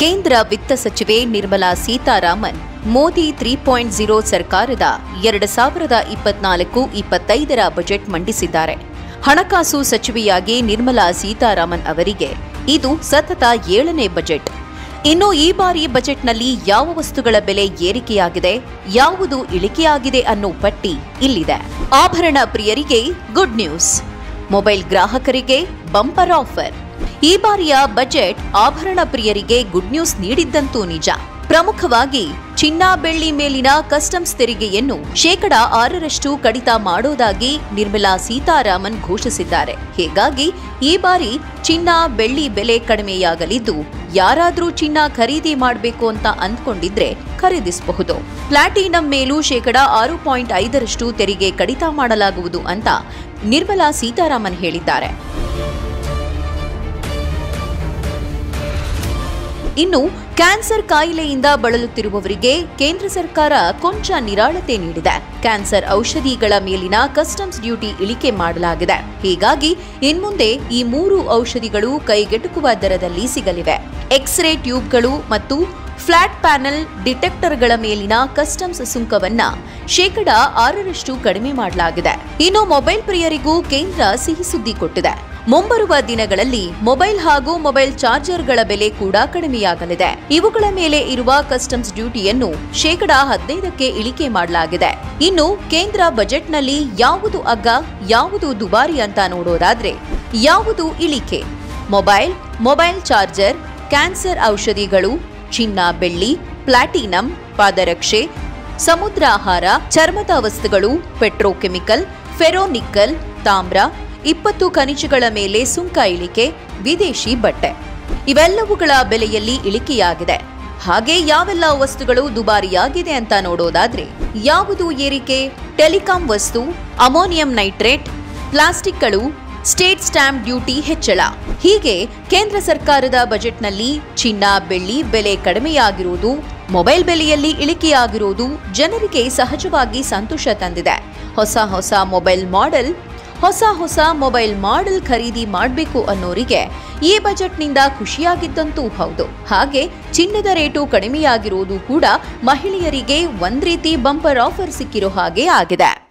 ಕೇಂದ್ರ ವಿತ್ತ ಸಚಿವೆ ನಿರ್ಮಲಾ ಸೀತಾರಾಮನ್ ಮೋದಿ 3.0 ಸರ್ಕಾರದ 2024-25ರ ಬಜೆಟ್ ಮಂಡಿಸಿದ್ದಾರೆ. ಹಣಕಾಸು ಸಚಿವೆಯಾಗಿ ನಿರ್ಮಲಾ ಸೀತಾರಾಮನ್ ಅವರಿಗೆ ಇದು ಸತತ 7ನೇ ಬಜೆಟ್. ಇನ್ನು ಈ ಬಾರಿ ಬಜೆಟ್ನಲ್ಲಿ ಯಾವ ವಸ್ತುಗಳ ಬೆಲೆ ಏರಿಕೆಯಾಗಿದೆ, ಯಾವುದು ಇಳಿಕೆಯಾಗಿದೆ ಅನ್ನೋ ಪಟ್ಟಿ ಇಲ್ಲಿದೆ. ಆಭರಣ ಪ್ರಿಯರಿಗೆ ಗುಡ್ ನ್ಯೂಸ್, ಮೊಬೈಲ್ ಗ್ರಾಹಕರಿಗೆ ಬಂಪರ್ ಆಫರ್. ಈ ಬಾರಿಯ ಬಜೆಟ್ ಆಭರಣ ಪ್ರಿಯರಿಗೆ ಗುಡ್ ನ್ಯೂಸ್ ನೀಡಿದ್ದಂತೂ ನಿಜ. ಪ್ರಮುಖವಾಗಿ ಚಿನ್ನ ಬೆಳ್ಳಿ ಮೇಲಿನ ಕಸ್ಟಮ್ಸ್ ತೆರಿಗೆಯನ್ನು 6% ಕಡಿತ ಮಾಡೋದಾಗಿ ನಿರ್ಮಲಾ ಸೀತಾರಾಮನ್ ಘೋಷಿಸಿದ್ದಾರೆ. ಹೀಗಾಗಿ ಈ ಬಾರಿ ಚಿನ್ನ ಬೆಳ್ಳಿ ಬೆಲೆ ಕಡಿಮೆಯಾಗಲಿದ್ದು, ಯಾರಾದ್ರೂ ಚಿನ್ನ ಖರೀದಿ ಮಾಡಬೇಕು ಅಂತ ಅಂದ್ಕೊಂಡಿದ್ರೆ ಖರೀದಿಸಬಹುದು. ಪ್ಲಾಟಿನಂ ಮೇಲೂ 6.5% ತೆರಿಗೆ ಕಡಿತ ಮಾಡಲಾಗುವುದು ಅಂತ ನಿರ್ಮಲಾ ಸೀತಾರಾಮನ್ ಹೇಳಿದ್ದಾರೆ. ಇನ್ನು ಕ್ಯಾನ್ಸರ್ ಕಾಯಿಲೆಯಿಂದ ಬಳಲುತ್ತಿರುವವರಿಗೆ ಕೇಂದ್ರ ಸರ್ಕಾರ ಕೊಂಚ ನಿರಾಳತೆ ನೀಡಿದೆ. ಕ್ಯಾನ್ಸರ್ ಔಷಧಿಗಳ ಮೇಲಿನ ಕಸ್ಟಮ್ಸ್ ಡ್ಯೂಟಿ ಇಳಿಕೆ ಮಾಡಲಾಗಿದೆ. ಹೀಗಾಗಿ ಇನ್ಮುಂದೆ ಈ 3 ಔಷಧಿಗಳು ಕೈಗೆಟುಕುವ ದರದಲ್ಲಿ ಸಿಗಲಿವೆ. ಎಕ್ಸ್ರೇ ಟ್ಯೂಬ್ಗಳು ಮತ್ತು ಫ್ಲಾಟ್ ಪ್ಯಾನೆಲ್ ಡಿಟೆಕ್ಟರ್ಗಳ ಮೇಲಿನ ಕಸ್ಟಮ್ಸ್ ಸುಂಕವನ್ನ 6% ಕಡಿಮೆ ಮಾಡಲಾಗಿದೆ. ಇನ್ನು ಮೊಬೈಲ್ ಪ್ರಿಯರಿಗೂ ಕೇಂದ್ರ ಸಿಹಿ ಸುದ್ದಿ ಕೊಟ್ಟಿದೆ. ಮುಂಬರುವ ದಿನಗಳಲ್ಲಿ ಮೊಬೈಲ್ ಹಾಗೂ ಮೊಬೈಲ್ ಚಾರ್ಜರ್ಗಳ ಬೆಲೆ ಕೂಡ ಕಡಿಮೆಯಾಗಲಿದೆ. ಇವುಗಳ ಮೇಲೆ ಇರುವ ಕಸ್ಟಮ್ಸ್ ಡ್ಯೂಟಿಯನ್ನು 15% ಇಳಿಕೆ ಮಾಡಲಾಗಿದೆ. ಇನ್ನು ಕೇಂದ್ರ ಬಜೆಟ್ನಲ್ಲಿ ಯಾವುದು ಅಗ್ಗ, ಯಾವುದು ದುಬಾರಿ ಅಂತ ನೋಡೋದಾದ್ರೆ, ಯಾವುದು ಇಳಿಕೆ? ಮೊಬೈಲ್ ಚಾರ್ಜರ್, ಕ್ಯಾನ್ಸರ್ ಔಷಧಿಗಳು, ಚಿನ್ನ ಬೆಳ್ಳಿ, ಪ್ಲಾಟಿನಂ, ಪಾದರಕ್ಷೆ, ಸಮುದ್ರಾಹಾರ, ಚರ್ಮದ ವಸ್ತುಗಳು, ಪೆಟ್ರೋಕೆಮಿಕಲ್, ಫೆರೋನಿಕಲ್, ತಾಮ್ರ, 20 ಖನಿಜಗಳ ಮೇಲೆ ಸುಂಕ ಇಳಿಕೆ, ವಿದೇಶಿ ಬಟ್ಟೆ ಇವೆಲ್ಲವುಗಳ ಬೆಲೆಯಲ್ಲಿ ಇಳಿಕೆಯಾಗಿದೆ. ಹಾಗೆ ಯಾವೆಲ್ಲ ವಸ್ತುಗಳು ದುಬಾರಿಯಾಗಿದೆ ಅಂತ ನೋಡೋದಾದ್ರೆ, ಯಾವುದು ಏರಿಕೆ? ಟೆಲಿಕಾಂ ವಸ್ತು, ಅಮೋನಿಯಂ ನೈಟ್ರೇಟ್, ಪ್ಲಾಸ್ಟಿಕ್ಗಳು, ಸ್ಟೇಟ್ ಸ್ಟಾಂಪ್ ಡ್ಯೂಟಿ ಹೆಚ್ಚಳ. ಹೀಗೆ ಕೇಂದ್ರ ಸರ್ಕಾರದ ಬಜೆಟ್ನಲ್ಲಿ ಚಿನ್ನ ಬೆಳ್ಳಿ ಬೆಲೆ ಕಡಿಮೆಯಾಗಿರುವುದು, ಮೊಬೈಲ್ ಬೆಲೆಯಲ್ಲಿ ಇಳಿಕೆಯಾಗಿರುವುದು ಜನರಿಗೆ ಸಹಜವಾಗಿ ಸಂತೋಷ ತಂದಿದೆ. ಹೊಸ ಮೊಬೈಲ್ ಮಾಡೆಲ್ ಖರೀದಿ ಮಾಡಬೇಕು ಅನ್ನೋರಿಗೆ ಈ ಬಜೆಟ್ನಿಂದ ಖುಷಿಯಾಗಿದ್ದಂತೂ ಹೌದು. ಹಾಗೆ ಚಿನ್ನದ ರೇಟು ಕಡಿಮೆಯಾಗಿರುವುದು ಕೂಡ ಮಹಿಳೆಯರಿಗೆ ಒಂದ್ ರೀತಿ ಬಂಪರ್ ಆಫರ್ ಸಿಕ್ಕಿರೋ ಹಾಗೆ ಆಗಿದೆ.